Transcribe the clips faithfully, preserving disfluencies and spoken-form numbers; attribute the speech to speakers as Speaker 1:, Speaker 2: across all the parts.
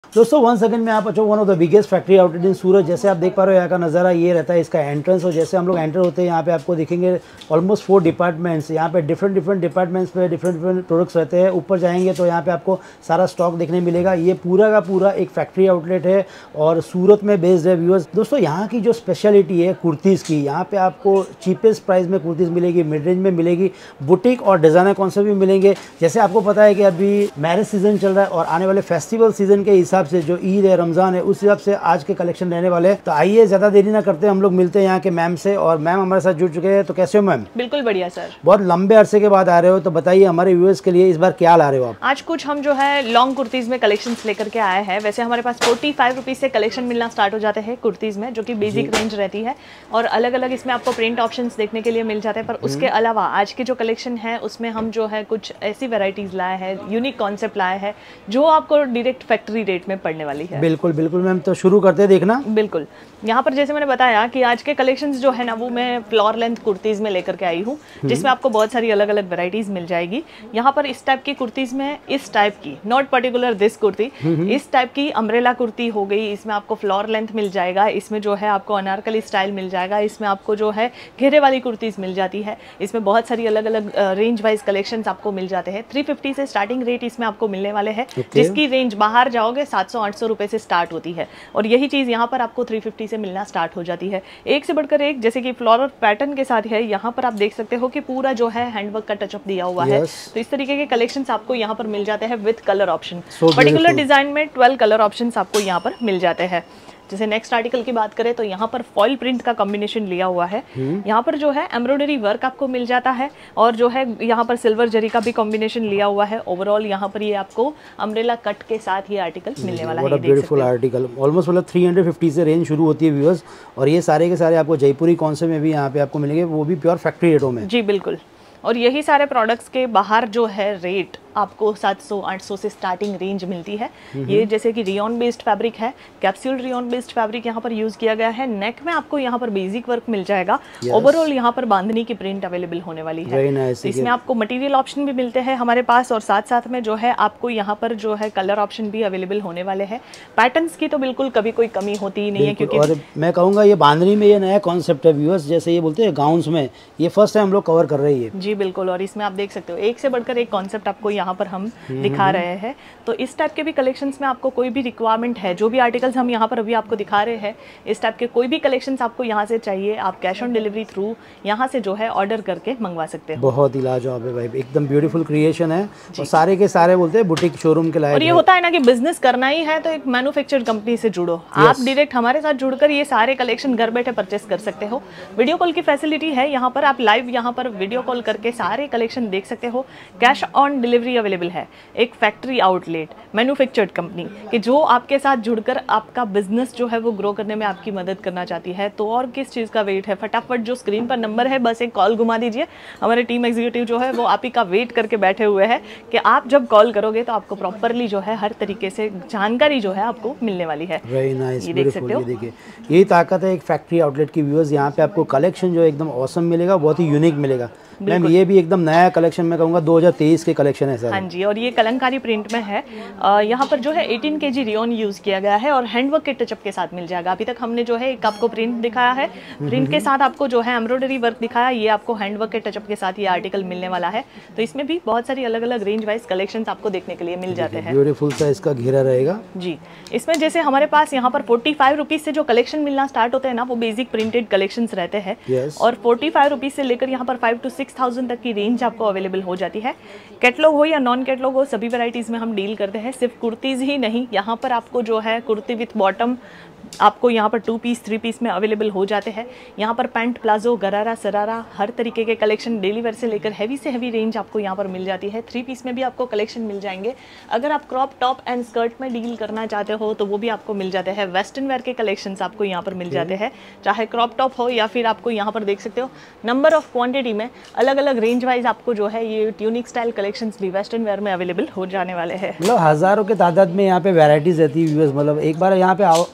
Speaker 1: दोस्तों one second में आप अच्छो one of the biggest factory outlet in Surat. जैसे आप देख पा रहे हो यहाँ का नज़ारा ये रहता है, इसका एंट्रेंस। और जैसे हम लोग एंटर होते हैं यहाँ पे आपको दिखेंगे ऑलमोस्ट फोर डिपार्टमेंट्स। यहाँ पे डिफरेंट डिफरेंट डिपार्टमेंट्स पे डिफरेंट डिफरेंट प्रोडक्ट्स रहते हैं। ऊपर जाएंगे तो यहाँ पे आपको सारा स्टॉक देखने मिलेगा। ये पूरा का पूरा एक फैक्ट्री आउटलेट है और सूरत में बेस्ड है व्यूअर्स। दोस्तों यहाँ की जो स्पेशलिटी है कुर्तीज़ की, यहाँ पे आपको चीपेस्ट प्राइस में कुर्तीज़ मिलेगी, मिड रेंज में मिलेगी, बुटीक और डिज़ाइनर कॉन्सेप्ट भी मिलेंगे। जैसे आपको पता है कि अभी मैरिज सीजन चल रहा है और आने वाले फेस्टिवल सीजन के हिसाब से जो ईद है, रमजान है, उस हिसाब से आज के कलेक्शन रहने वाले हैं। तो आइए ज्यादा देरी ना करते, हम लोग मिलते हैं यहाँ के मैम से। और मैम हमारे साथ जुड़ चुके हैं। तो कैसे हो मैम?
Speaker 2: बिल्कुल बढ़िया सर।
Speaker 1: बहुत लंबे अरसे के बाद आ रहे हो, तो बताइए हमारे व्यूअर्स के लिए इस बार क्या ला रहे हो आप?
Speaker 2: आज कुछ हम जो है लॉन्ग कुर्तीज में कलेक्शंस लेकर के आए हैं। वैसे हमारे पास फोर्टी फाइव रुपीज से कलेक्शन मिलना स्टार्ट हो जाते हैं कुर्तीज में, जो कि बेसिक रेंज रहती है। और अलग अलग इसमें आपको प्रिंट ऑप्शंस देखने के लिए मिल जाते हैं। पर उसके अलावा आज की जो कलेक्शन है उसमें हम जो है कुछ ऐसी वेराइटीज लाए हैं, यूनिक कॉन्सेप्ट लाए हैं, जो आपको डायरेक्ट फैक्ट्री रेट में पड़ने वाली है।
Speaker 1: बिल्कुल बिल्कुल मैम, तो शुरू करते हैं देखना।
Speaker 2: बिल्कुल। यहाँ पर जैसे मैंने बताया कि आज के कलेक्शंस जो है ना वो मैं फ्लोर लेंथ कुर्तीज में लेकर के आई हूँ, जिसमें आपको बहुत सारी अलग अलग वैरायटीज मिल जाएगी। यहाँ पर इस टाइप की कुर्तीज में इस टाइप की, नॉट पर्टिकुलर दिस कुर्ती, इस टाइप की अम्ब्रेला कुर्ती हो गई, इसमें आपको फ्लोर लेंथ मिल जाएगा, इसमें जो है आपको अनारकली स्टाइल मिल जाएगा, इसमें आपको जो है घेरे वाली कुर्तीज मिल जाती है। इसमें बहुत सारी अलग अलग रेंज वाइज कलेक्शंस आपको मिल जाते हैं। थ्री फिफ्टी से स्टार्टिंग रेट इसमें आपको मिलने वाले हैं, जिसकी रेंज बाहर जाओगे सात सौ आठ सौ रुपए से स्टार्ट होती है। और यही चीज यहाँ पर आपको थ्री फिफ्टी से मिलना स्टार्ट हो जाती है। एक से बढ़कर एक, जैसे कि फ्लोरल पैटर्न के साथ है। यहाँ पर आप देख सकते हो कि पूरा जो है हैंडवर्क का टचअप दिया हुआ yes. है। तो इस तरीके के कलेक्शंस आपको यहाँ पर मिल जाते हैं with colour option. Particular design में ट्वेल्व कलर ऑप्शंस आपको यहाँ पर मिल जाते हैं। जैसे नेक्स्ट आर्टिकल की बात करें तो यहाँ पर फॉइल प्रिंट का कॉम्बिनेशन लिया हुआ है। यहाँ पर जो है एम्ब्रॉयडरी वर्क आपको मिल जाता है और जो है यहाँ पर सिल्वर जरी का भी कॉम्बिनेशन लिया हुआ है। ओवरऑल यहाँ पर ये आपको अम्ब्रेला कट के साथ ये आर्टिकल मिलने वाला है।
Speaker 1: ब्यूटीफुल आर्टिकल, ऑलमोस्ट मतलब थ्री फिफ्टी से रेंज शुरू होती है व्यूअर्स। और ये सारे के सारे आपको जयपुरी कॉन्सेप्ट में भी यहाँ पे आपको मिलेंगे, वो भी प्योर फैक्ट्री रेटों में।
Speaker 2: जी बिल्कुल। और यही सारे प्रोडक्ट्स के बाहर जो है रेट आपको सात सौ आठ सौ से स्टार्टिंग रेंज मिलती है। ये जैसे कि रियॉन बेस्ड फैब्रिक है, कैप्सूल रियॉन बेस्ड फैब्रिक यहाँ पर यूज किया गया है। नेक में आपको यहाँ पर बेसिक वर्क मिल जाएगा। Overall yes. यहाँ पर बांधनी की प्रिंट अवेलेबल होने वाली है।
Speaker 1: nice.
Speaker 2: तो इसमें आपको मटेरियल ऑप्शन भी मिलते हैं हमारे पास, और साथ साथ में जो है आपको यहाँ पर जो है कलर ऑप्शन भी अवेलेबल होने वाले हैं। पैटर्न्स की तो बिल्कुल कभी कोई कमी होती ही नहीं है, क्योंकि
Speaker 1: और मैं कहूँगा ये बांधनी में ये नया कॉन्सेप्ट है व्यूअर्स। जैसे ये बोलते हैं गाउन्स में, ये फर्स्ट टाइम हम लोग कवर कर रहे हैं।
Speaker 2: जी बिल्कुल। और इसमें आप देख सकते हो एक से बढ़कर एक कॉन्सेप्ट आपको यहाँ पर हम दिखा रहे हैं। तो इस टाइप के भी कलेक्शंस में आपको कोई भी रिक्वायरमेंट है, जो भी आर्टिकल्स हम यहाँ पर अभी आपको दिखा रहे हैं, इस टाइप के कोई भी कलेक्शंस आपको यहाँ से चाहिए, आप कैश ऑन डिलीवरी थ्रू यहाँ से जो है ऑर्डर करके मंगवा सकते हो।
Speaker 1: बहुत ही लाजवाब है भाई, एकदम ब्यूटीफुल क्रिएशन है। और सारे के सारे बोलते हैं बुटीक शोरूम के लायक।
Speaker 2: और ये होता है ना कि बिजनेस करना ही है तो एक मैन्युफैक्चर्ड कंपनी से जुड़ो। आप डायरेक्ट हमारे साथ जुड़कर ये सारे कलेक्शन घर बैठे परचेस कर सकते हो। वीडियो कॉल की फैसिलिटी है यहाँ पर, आप लाइव यहाँ पर वीडियो कॉल करके सारे कलेक्शन देख सकते हो। कैश ऑन डिलीवरी अवेलेबल है। एक फैक्ट्री आउटलेट मैन्युफैक्चर्ड कंपनी कि जो आपके साथ जुड़कर आपका बिजनेस जो है वो ग्रो करने में आपकी मदद करना चाहती है। तो और किस चीज़ का वेट है, फटाफट जो स्क्रीन पर नंबर है बस एक कॉल घुमा दीजिए। हमारे टीम एग्जीक्यूटिव जो है वो आप ही का वेट करके बैठे हुए हैं कि आप जब कॉल करोगे तो आपको प्रॉपरली जो है हर तरीके से जानकारी जो है आपको मिलने वाली है।
Speaker 1: वेरी नाइस, ये देख सकते हो। ये देखिए, यही ताकत है एक फैक्ट्री आउटलेट की व्यूअर्स। यहाँ पे आपको कलेक्शन जो है एकदम ऑसम मिलेगा, बहुत ही यूनिक मिलेगा। मैम ये भी एकदम नया कलेक्शन में कहूँगा दो हज़ार तेईस के कलेक्शन है सर।
Speaker 2: हाँ जी। और ये कलंकारी प्रिंट में है। यहाँ पर जो है अठारह केजी रियोन यूज किया गया है और हैंडवर्क के टचअप के साथ मिल जाएगा। अभी तक हमने जो है एक आपको प्रिंट दिखाया है, प्रिंट के साथ आपको जो है एम्ब्रॉयडरी वर्क दिखाया, ये आपको हैंडवर्क के टचअप के साथ ये आर्टिकल मिलने वाला है। तो इसमें भी बहुत सारी अलग अलग रेंज वाइज कलेक्शन आपको देखने के लिए मिल जाते हैं।
Speaker 1: ब्यूटीफुल सा इसका घेरा रहेगा
Speaker 2: जी। इसमें जैसे हमारे पास यहाँ पर फोर्टी फाइव रुपीज से जो कलेक्शन मिलना स्टार्ट होते हैं ना, वो बेसिक प्रिंटेड कलेक्शन रहते हैं। और फोर्टी फाइव रुपीज से लेकर यहाँ पर फाइव टू सिक्स थाउजेंड तक की रेंज आपको अवेलेबल हो जाती है। कैटलॉग हो या नॉन कैटलॉग हो, सभी वैरायटीज में हम डील करते हैं। सिर्फ कुर्तीज ही नहीं, यहाँ पर आपको जो है कुर्ती विथ बॉटम आपको यहाँ पर टू पीस थ्री पीस में अवेलेबल हो जाते हैं। यहाँ पर पैंट, प्लाजो, गरारा, सरारा, हर तरीके के कलेक्शन डेली वेयर से लेकर हैवी से हैवी रेंज आपको यहाँ पर मिल जाती है। थ्री पीस में भी आपको कलेक्शन मिल जाएंगे। अगर आप क्रॉप टॉप एंड स्कर्ट में डील करना चाहते हो तो वो भी आपको मिल जाते हैं। वेस्टर्न वेयर के कलेक्शन आपको यहाँ पर मिल जाते हैं, चाहे क्रॉप टॉप हो या फिर आपको यहाँ पर देख सकते हो नंबर ऑफ क्वान्टिटी में अलग अलग रेंज वाइज आपको जो है ये ट्यूनिक स्टाइल कलेक्शन भी वेस्टर्न वेयर में अवेलेबल हो जाने वाले हैं।
Speaker 1: मतलब हजारों के तादाद में यहाँ पे वेराइटीज रहती है। मतलब एक बार यहाँ पे आओ, आप आओगे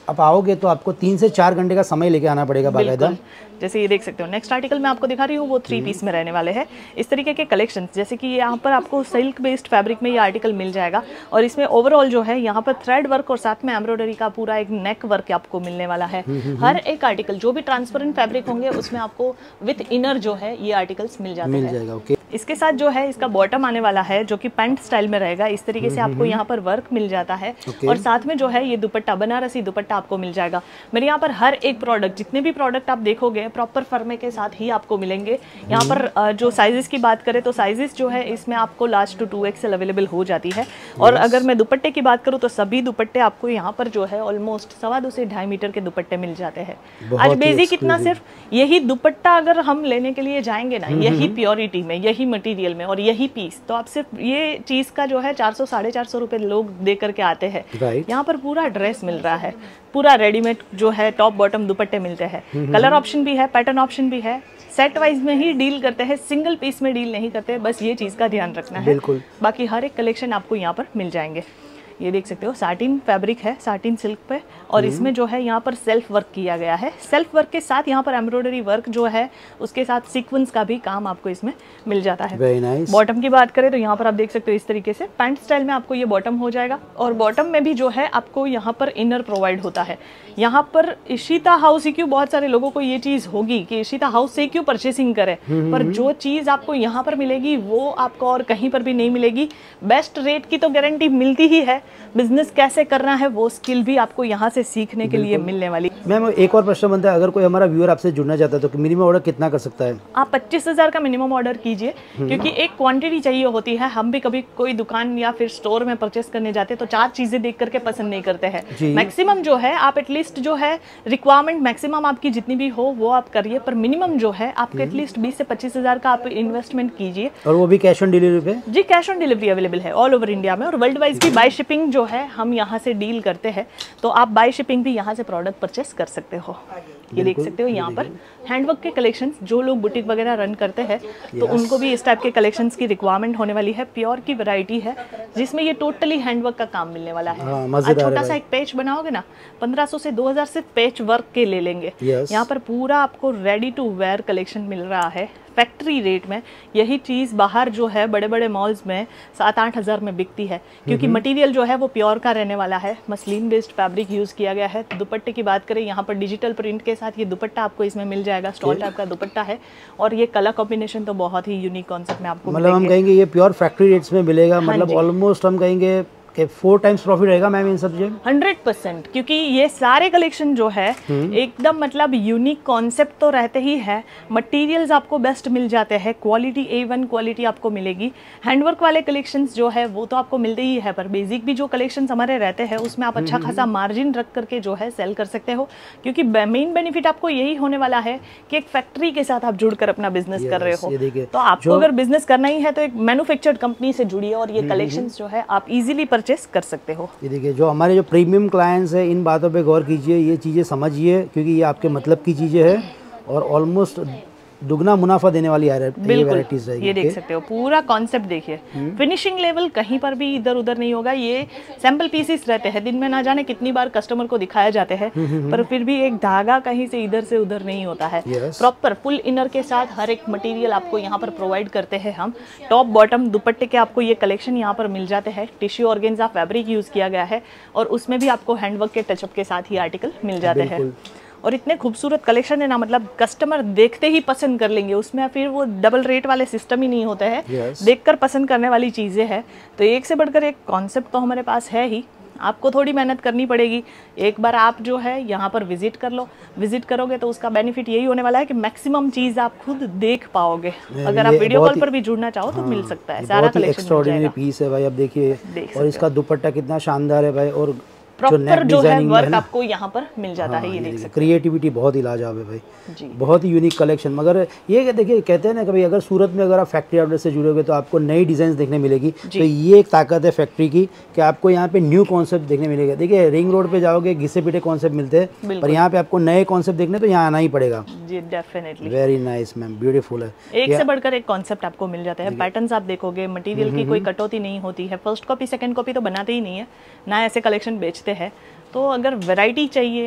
Speaker 1: आओगे तो आपको तीन से चार घंटे का समय लेके आना पड़ेगा बाकायदा।
Speaker 2: जैसे ये देख सकते हो नेक्स्ट आर्टिकल मैं आपको दिखा रही हूँ वो थ्री पीस में रहने वाले हैं। इस तरीके के कलेक्शंस जैसे कि यहाँ पर आपको सिल्क बेस्ड फैब्रिक में ये आर्टिकल मिल जाएगा और इसमें ओवरऑल जो है यहाँ पर थ्रेड वर्क और साथ में एम्ब्रॉयडरी का पूरा एक नेक वर्क आपको मिलने वाला है। हर एक आर्टिकल जो भी ट्रांसपेरेंट फैब्रिक होंगे उसमें आपको विद इनर जो है ये आर्टिकल्स मिल जाते हैं। इसके साथ जो है इसका बॉटम आने वाला है जो कि पैंट स्टाइल में रहेगा। इस तरीके से आपको यहाँ पर वर्क मिल जाता है और साथ में जो है ये दुपट्टा बनारसी दुपट्टा आपको मिल जाएगा। मेरे यहाँ पर हर एक प्रोडक्ट जितने भी प्रोडक्ट आप देखोगे प्रॉपर फर्मे के साथ ही आपको मिलेंगे। यहाँ पर जो साइजेस की बात करें तो साइजेस जो है इसमें आपको large to two XL available हो जाती है। और अगर मैं दुपट्टे की बात करूँ तो सभी दुपट्टे आपको यहाँ पर जो है ऑलमोस्ट सवा दो से ढाई मीटर के दुपट्टे मिल जाते हैं। आज बेसिक इतना सिर्फ यही दुपट्टा अगर हम लेने के लिए जाएंगे ना यही प्योरिटी में यही मटेरियल में और यही पीस तो आप सिर्फ ये चीज का जो है चार सौ साढ़े चार सौ रुपए लोग दे करके आते हैं। यहाँ पर पूरा ड्रेस मिल रहा है, पूरा रेडीमेड जो है टॉप बॉटम दुपट्टे मिलते हैं। कलर ऑप्शन भी है, पैटर्न ऑप्शन भी है। सेट वाइज में ही डील करते हैं, सिंगल पीस में डील नहीं करते, बस ये चीज का ध्यान रखना है। बाकी हर एक कलेक्शन आपको यहाँ पर मिल जाएंगे। ये देख सकते हो साटिन फैब्रिक है, साटिन सिल्क पे और इसमें जो है यहाँ पर सेल्फ वर्क किया गया है। सेल्फ वर्क के साथ यहाँ पर एम्ब्रॉयडरी वर्क जो है उसके साथ सीक्वेंस का भी काम आपको इसमें मिल जाता है।
Speaker 1: Very nice.
Speaker 2: बॉटम की बात करें तो यहाँ पर आप देख सकते हो इस तरीके से पैंट स्टाइल में आपको ये बॉटम हो जाएगा और बॉटम में भी जो है आपको यहाँ पर इनर प्रोवाइड होता है। यहाँ पर इशिता हाउस से क्यों बहुत सारे लोगों को ये चीज होगी कि इशिता हाउस से क्यों परचेसिंग करें, पर जो चीज आपको यहाँ पर मिलेगी वो आपको और कहीं पर भी नहीं मिलेगी। बेस्ट रेट की तो गारंटी मिलती ही है, बिजनेस कैसे करना है वो स्किल भी आपको यहाँ से सीखने के लिए मिलने वाली।
Speaker 1: मैम एक और प्रश्न बनता है, अगर कोई हमारा व्यूअर आपसे जुड़ना चाहता है तो मिनिमम ऑर्डर कितना कर सकता है?
Speaker 2: आप पच्चीस हजार का मिनिमम ऑर्डर कीजिए क्योंकि एक क्वांटिटी चाहिए होती है। हम भी कभी कोई दुकान या फिर स्टोर में परचेस करने जाते हैं तो चार चीजें देख करके पसंद नहीं करते हैं। मैक्सिमम जो है आप एटलीस्ट जो है रिक्वायरमेंट मैक्सिमम आपकी जितनी भी हो वो आप करिए, पर मिनिमम जो है आपके एटलीस्ट बीस से पच्चीस हजार का आप इन्वेस्टमेंट कीजिए।
Speaker 1: और वो भी कैश ऑन डिलीवरी पे?
Speaker 2: जी cash on delivery available all over ओवर इंडिया में और वर्ल्ड वाइज भी बाय शिपिंग जो है हम यहाँ से डील करते हैं, तो आप बाय शिपिंग भी यहाँ से प्रोडक्ट परचेस कर सकते हो। ये देख सकते हो यहाँ पर हैंडवर्क के कलेक्शंस, जो लोग बुटीक वगैरह रन करते हैं तो उनको भी इस टाइप के कलेक्शंस की रिक्वायरमेंट होने वाली है। प्योर की वैरायटी है जिसमें ये टोटली हैंडवर्क का काम मिलने वाला है। आज छोटा सा एक पेज बनाओगे ना पंद्रह सौ से दो हजार सिर्फ पेज वर्क के ले लेंगे। यहाँ पर पूरा आपको रेडी टू वेयर कलेक्शन मिल रहा है फैक्ट्री रेट में। यही चीज़ बाहर जो है बड़े बड़े मॉल्स में सात आठ हज़ार में बिकती है क्योंकि मटेरियल जो है वो प्योर का रहने वाला है। मसलिन बेस्ड फैब्रिक यूज़ किया गया है। दुपट्टे की बात करें यहाँ पर डिजिटल प्रिंट के साथ ये दुपट्टा आपको इसमें मिल जाएगा। स्टॉल टाइप का दुपट्टा है और ये कलर कॉम्बिनेशन तो बहुत ही यूनिक कॉन्सेप्ट में आपको
Speaker 1: मतलब हम कहेंगे ये प्योर फैक्ट्री रेट्स में मिलेगा। मतलब ऑलमोस्ट हम कहेंगे कि फोर टाइम्स प्रॉफिट रहेगा मैम इन सब चीज़
Speaker 2: हंड्रेड परसेंट, क्योंकि ये सारे कलेक्शन जो है एकदम मतलब यूनिक कॉन्सेप्ट तो रहते ही है। मटेरियल्स आपको बेस्ट मिल जाते हैं, क्वालिटी ए वन क्वालिटी आपको मिलेगी। हैंडवर्क वाले कलेक्शंस जो है वो तो आपको मिलते ही है, पर बेसिक भी जो कलेक्शंस हमारे रहते हैं उसमें आप अच्छा खासा मार्जिन रख करके जो है सेल कर सकते हो, क्योंकि मेन बेनिफिट आपको यही होने वाला है कि एक फैक्ट्री के साथ आप जुड़कर अपना बिजनेस कर रहे हो। तो आपको अगर बिजनेस करना ही है तो एक मैन्युफैक्चर्ड कंपनी से जुड़िए और ये कलेक्शंस जो है आप इजीली परचेस कर सकते हो।
Speaker 1: ये देखिए जो हमारे जो प्रीमियम क्लाइंट्स हैं इन बातों पे गौर कीजिए, ये चीज़ें समझिए क्योंकि ये आपके मतलब की चीज़ें हैं और ऑलमोस्ट दुगना मुनाफा देने वाली वैराइटीज रहेगी।
Speaker 2: ये देख सकते हो पूरा कॉन्सेप्ट देखिए, फिनिशिंग लेवल कहीं पर भी इधर उधर नहीं होगा। ये सैंपल पीसेस रहते हैं, दिन में ना जाने कितनी बार कस्टमर को दिखाया जाते हैं, पर फिर भी एक धागा कहीं से इधर से उधर नहीं होता है। प्रॉपर फुल इनर के साथ हर एक मटेरियल आपको यहाँ पर प्रोवाइड करते हैं हम। टॉप बॉटम दुपट्टे के आपको ये कलेक्शन यहाँ पर मिल जाते हैं। टिश्यू ऑर्गेन्जा फैब्रिक यूज किया गया है और उसमें भी आपको हैंडवर्क के टचअप के साथ ही आर्टिकल मिल जाते हैं। और इतने खूबसूरत कलेक्शन है ना, मतलब कस्टमर देखते ही पसंद कर लेंगे। उसमें फिर वो डबल रेट वाले सिस्टम ही नहीं होते हैं। yes. देखकर पसंद करने वाली चीज़ें हैं। तो एक से बढ़कर एक कॉन्सेप्ट तो हमारे पास है ही, आपको थोड़ी मेहनत करनी पड़ेगी। एक बार आप जो है यहाँ पर विजिट कर लो, विजिट करोगे तो उसका बेनिफिट यही होने वाला है कि मैक्सिमम चीज़ आप खुद देख पाओगे। अगर आप वीडियो कॉल पर भी जुड़ना चाहो तो मिल सकता है। सारा कलेक्शन
Speaker 1: एक्स्ट्राऑर्डिनरी पीस है भाई, अब देखिए। और इसका दुपट्टा कितना शानदार है भाई, और
Speaker 2: प्रॉपर जो है वर्क आपको यहाँ पर मिल जाता है। ये देख सकते हैं,
Speaker 1: क्रिएटिविटी बहुत ही लाजवाब है भाई जी, बहुत ही यूनिक कलेक्शन। मगर ये देखिए कहते हैं ना कभी अगर सूरत में अगर आप फैक्ट्री आउटलेट से जुड़ोगे तो आपको नई डिजाइन देखने मिलेगी। तो ये एक ताकत है फैक्ट्री की कि आपको यहाँ पे न्यू कॉन्सेप्ट देखने मिलेगा। देखिए रिंग रोड पे जाओगे घिसे पिटे कॉन्सेप्ट मिलते हैं, पर यहाँ पे आपको नए कॉन्सेप्ट देखने तो यहाँ आना ही पड़ेगा
Speaker 2: जी। Definitely
Speaker 1: very nice ma'am, beautiful है।
Speaker 2: एक से बढ़कर एक कॉन्सेप्ट आपको मिल जाता है। पैटर्न्स आप देखोगे, मटेरियल की कोई कटौती नहीं होती है। फर्स्ट कॉपी सेकंड कॉपी तो बनाते ही नहीं है ना, ऐसे कलेक्शन बेचते हैं। तो अगर वैरायटी चाहिए,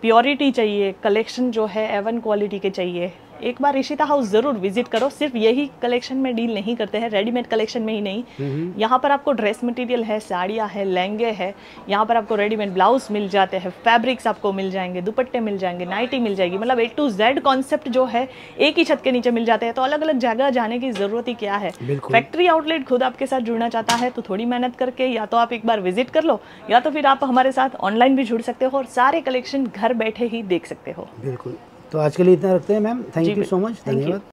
Speaker 2: प्योरिटी चाहिए, कलेक्शन जो है एवन क्वालिटी के चाहिए, एक बार इशिता हाउस जरूर विजिट करो। सिर्फ यही कलेक्शन में डील नहीं करते हैं, रेडीमेड कलेक्शन में ही नहीं, यहाँ पर आपको ड्रेस मटेरियल है, साड़ियाँ है, लहंगे है, यहाँ पर आपको रेडीमेड ब्लाउज मिल जाते हैं, फैब्रिक्स आपको मिल जाएंगे, दुपट्टे मिल जाएंगे, नाइटी मिल जाएगी, मतलब ए टू जेड कॉन्सेप्ट जो है एक ही छत के नीचे मिल जाते हैं। तो अलग अलग जगह जाने की जरूरत ही क्या है। फैक्ट्री आउटलेट खुद आपके साथ जुड़ना चाहता है तो थोड़ी मेहनत करके या तो आप एक बार विजिट कर लो, या तो फिर आप हमारे साथ ऑनलाइन भी जुड़ सकते हो और सारे कलेक्शन घर बैठे ही देख सकते हो।
Speaker 1: बिल्कुल। तो आज के लिए इतना रखते हैं ma'am. Thank you so much, धन्यवाद।